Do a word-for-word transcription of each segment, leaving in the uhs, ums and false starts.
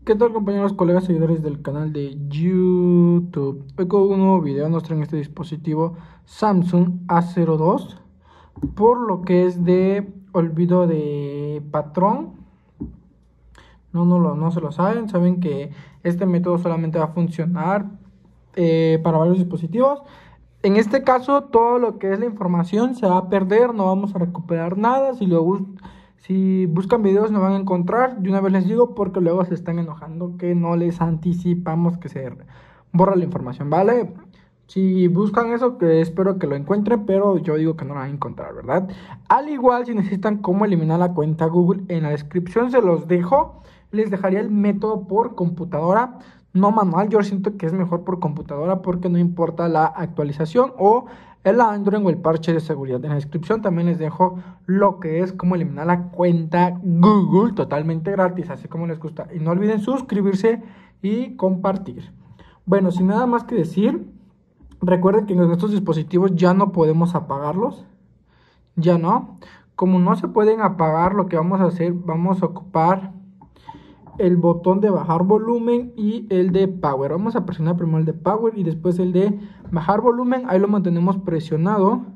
¿Qué tal, compañeros, colegas, seguidores del canal de YouTube? Hoy con un nuevo video nos traen este dispositivo Samsung A cero dos, por lo que es de olvido de patrón. No, no, lo, no se lo saben, saben que este método solamente va a funcionar eh, para varios dispositivos. En este caso, todo lo que es la información se va a perder, no vamos a recuperar nada. Si luego Si buscan videos no van a encontrar, de una vez les digo, porque luego se están enojando que no les anticipamos que se borra la información, ¿vale? Si buscan eso, que espero que lo encuentren, pero yo digo que no lo van a encontrar, ¿verdad? Al igual, si necesitan cómo eliminar la cuenta Google, en la descripción se los dejo. Les dejaría el método por computadora, no manual. Yo siento que es mejor por computadora porque no importa la actualización o el Android o el parche de seguridad. En la descripción también les dejo lo que es cómo eliminar la cuenta Google totalmente gratis, así como les gusta. Y no olviden suscribirse y compartir. Bueno, sin nada más que decir, recuerden que en estos dispositivos ya no podemos apagarlos. Ya no. Como no se pueden apagar, lo que vamos a hacer, vamos a ocupar el botón de bajar volumen y el de power. Vamos a presionar primero el de power y después el de bajar volumen. Ahí lo mantenemos presionado.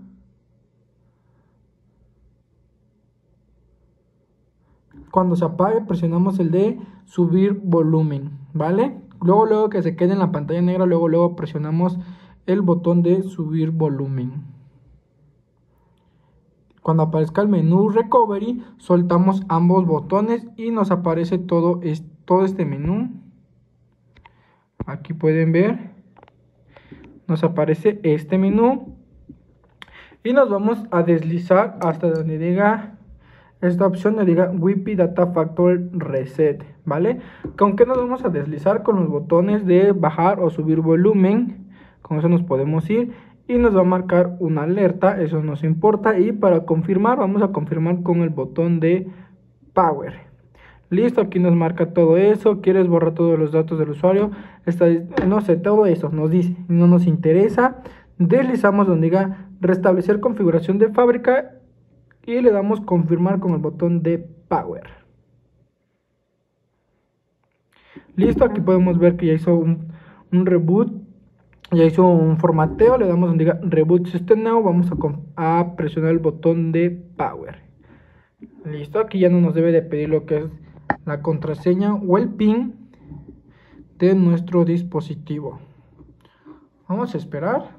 Cuando se apague, presionamos el de subir volumen, ¿vale? Luego, luego que se quede en la pantalla negra, luego, luego presionamos el botón de subir volumen. Cuando aparezca el menú Recovery, soltamos ambos botones y nos aparece todo, es, todo este menú. Aquí pueden ver, nos aparece este menú. Y nos vamos a deslizar hasta donde diga esta opción, donde diga Wi-Fi Data Factory Reset, ¿vale? ¿Con qué nos vamos a deslizar? Con los botones de bajar o subir volumen. Con eso nos podemos ir. Y nos va a marcar una alerta, eso nos importa. Y para confirmar, vamos a confirmar con el botón de Power. Listo, aquí nos marca todo eso. ¿Quieres borrar todos los datos del usuario? Está, no sé, todo eso nos dice, no nos interesa. Deslizamos donde diga restablecer configuración de fábrica. Y le damos confirmar con el botón de Power. Listo, aquí podemos ver que ya hizo un, un reboot. Ya hizo un formateo, le damos donde diga Reboot System Now, vamos a, a presionar el botón de Power. Listo, aquí ya no nos debe de pedir lo que es la contraseña o el PIN de nuestro dispositivo. Vamos a esperar.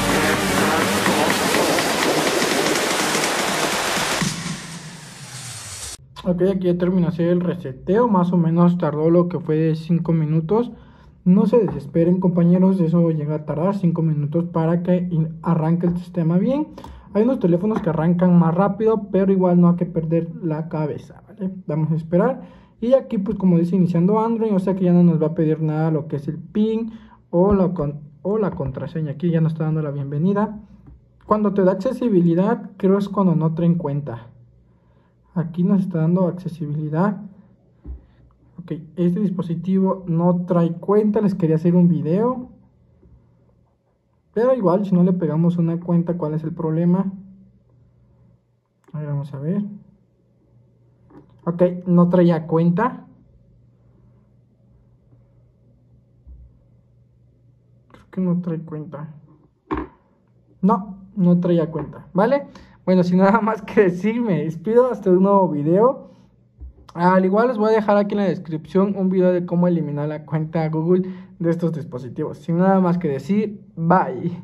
Ok, aquí ya terminó el reseteo, más o menos tardó lo que fue de cinco minutos. No se desesperen, compañeros, eso llega a tardar cinco minutos para que arranque el sistema bien. Hay unos teléfonos que arrancan más rápido, pero igual no hay que perder la cabeza, ¿vale? Vamos a esperar. Y aquí, pues como dice, iniciando Android, o sea que ya no nos va a pedir nada lo que es el PIN o la, con, o la contraseña. Aquí ya nos está dando la bienvenida. Cuando te da accesibilidad, creo es cuando no trae en cuenta. Aquí nos está dando accesibilidad. Ok, este dispositivo no trae cuenta, les quería hacer un video. Pero igual, si no le pegamos una cuenta, ¿cuál es el problema? A ver, vamos a ver. Ok, no traía cuenta. Creo que no trae cuenta. No, no traía cuenta, ¿vale? Bueno, sin nada más que decir, me despido hasta un nuevo video. Al igual les voy a dejar aquí en la descripción un video de cómo eliminar la cuenta Google de estos dispositivos. Sin nada más que decir, bye.